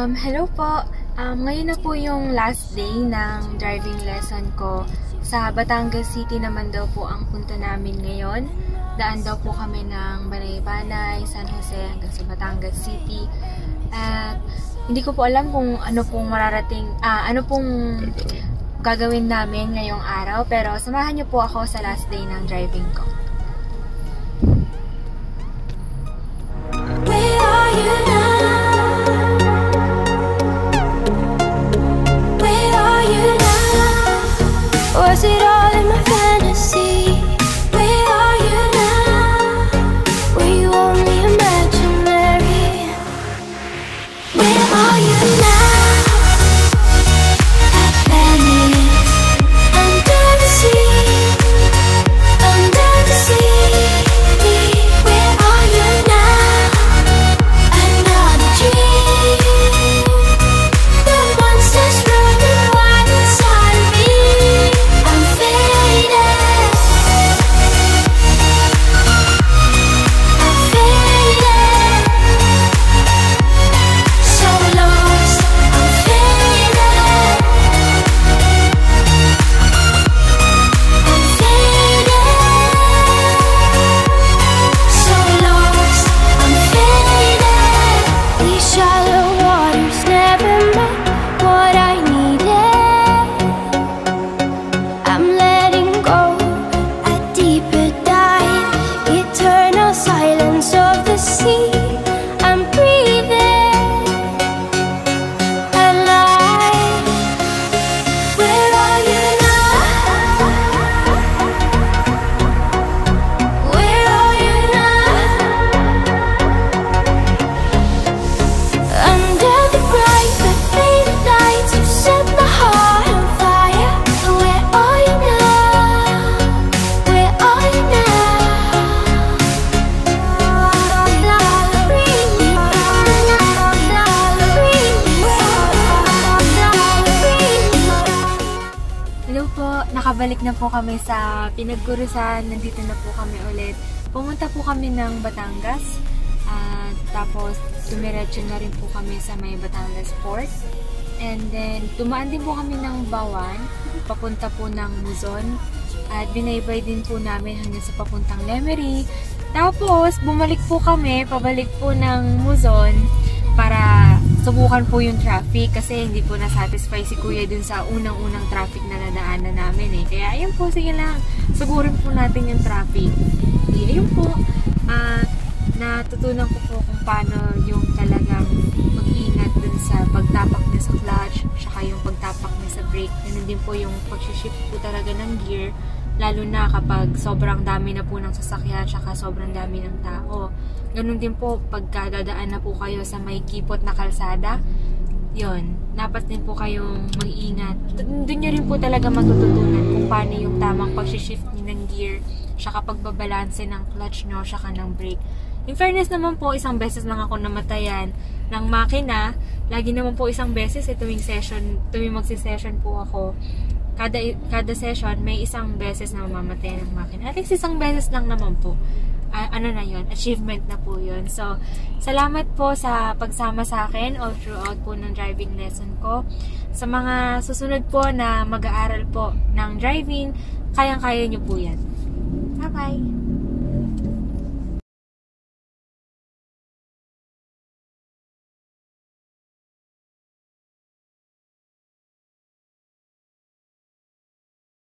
Hello po. Ngayon na po yung last day ng driving lesson ko. Sa Batangas City naman daw po ang punta namin ngayon. Daan daw po kami ng Banay-Banay, San Jose hanggang sa Batangas City. At hindi ko po alam kung ano pong ano pong gagawin namin ngayong araw. Pero samahan niyo po ako sa last day ng driving ko. Where are you now? Was it all in my fantasy? Where are you now? Were you only imaginary? Where are you now? At Venice, under the sea, under the sea. Where are you now? Another dream. The monsters running wild inside of me. Nakabalik na po kami sa pinagkurusan. Nandito na po kami ulit. Pumunta po kami ng Batangas. Tapos, tumiretso na rin po kami sa may Batangas Port. And then, tumaan din po kami ng Bawan. Papunta po ng Luzon. At binaybay din po namin hanggang sa papuntang Lemery. Tapos, bumalik po kami, pabalik po ng Luzon para subukan po yung traffic kasi hindi po na-satisfy si Kuya dun sa unang-unang traffic na nadaanan namin eh. Kaya ayun po, sige lang, sugurin po natin yung traffic. Ayun po, natutunan ko po kung paano yung talagang mag-ingat dun sa pagtapak niya sa clutch, saka yung pagtapak niya sa brake. Ganun din po yung pag-shift po talaga ng gear, lalo na kapag sobrang dami na po ng sasakyan, saka sobrang dami ng tao. Ganun din po, pagka dadaan na po kayo sa may kipot na kalsada, yun, dapat din po kayong mag-ingat. Doon nyo rin po talaga matututunan kung paano yung tamang pag-shift ng gear, saka pagbabalanse ng clutch nyo, saka ng brake. In fairness naman po, isang beses lang ako namatayan ng makina. Lagi naman po isang beses, tuwing magsi-session po ako. Kada session, may isang beses na mamamatayan ng makina. At least isang beses lang naman po. Ano na yun, achievement na po yun. So, salamat po sa pagsama sa akin all throughout po ng driving lesson ko. Sa mga susunod po na mag-aaral po ng driving, kayang-kaya nyo po yan. Bye-bye!